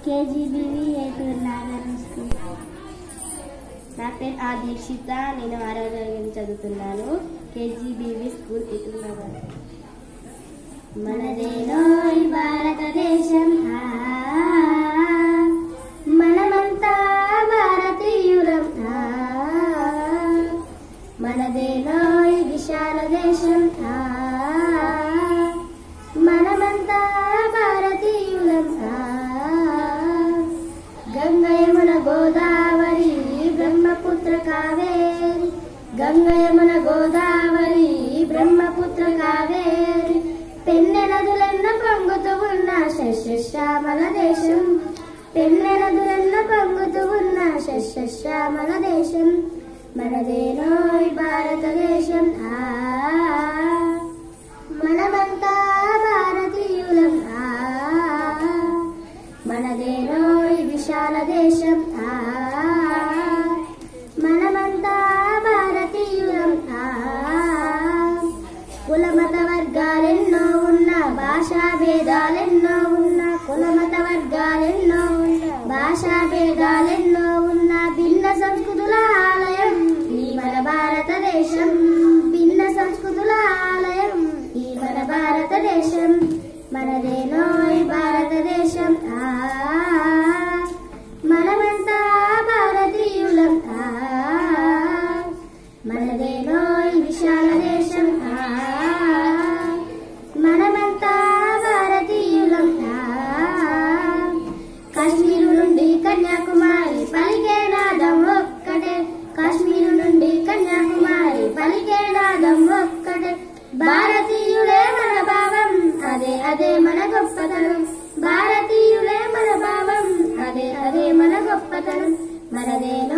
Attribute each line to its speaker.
Speaker 1: KGBV Eturunagaram school. నా పేరు ఆదీక్షిత. నేను 6వ తరగతి చదువుతున్నాను. KGBV school ఎటురునగరం. మనదేనో ఈ భారతదేశం, మనమంతా భారతీయులం. మనదేనో ఈ విశాల దేశం, మనమంతా భారతీయులం. గంగా యమున గోదావరి బ్రహ్మపుత్ర కావేరి, గంగా యమున గోదావరి బ్రహ్మపుత్ర కావేరి, పెన్నె నదులెన్న పొంగుతూ ఉన్న సస్యశ్యామల దేశం, పెన్నె నదులెన్న పొంగుతూ ఉన్న సస్యశ్యామల దేశం. మనదేనో ఈ భారతదేశం, మనమంతా భారతీయులం. మనదేనో ఈ విశాల దేశం, మనమంతా భారతీయులం. కుల మత వర్గాలెన్నో ఉన్న, భాషా భేదాలెన్నో ఉన్న, కుల మత వర్గాలెన్నో ఉన్న, భాషా భేదాలెన్నో ఉన్న, భిన్న సంస్కృతుల ఆలయం ఈ మన భారతదేశం, భిన్న సంస్కృతుల ఆలయం ఈ మన భారతదేశం. మనదేనో ఈ భారతదేశం, మనమంతా భారతీయులం. మనదేనో ఈ విశాల దేశం, మనమంతా భారతీయులం. కాశ్మీరు నుండి కన్యాకుమారి పలికే నాదం ఒక్కటే, కాశ్మీరు నుండి కన్యాకుమారి పలికే నాదం ఒక్కటే. భారతీయులే మన భావం, అదే అదే మన గొప్పతనం. భారతీయులే మన భావం, అదే అదే మన గొప్పతనం. మనదేనో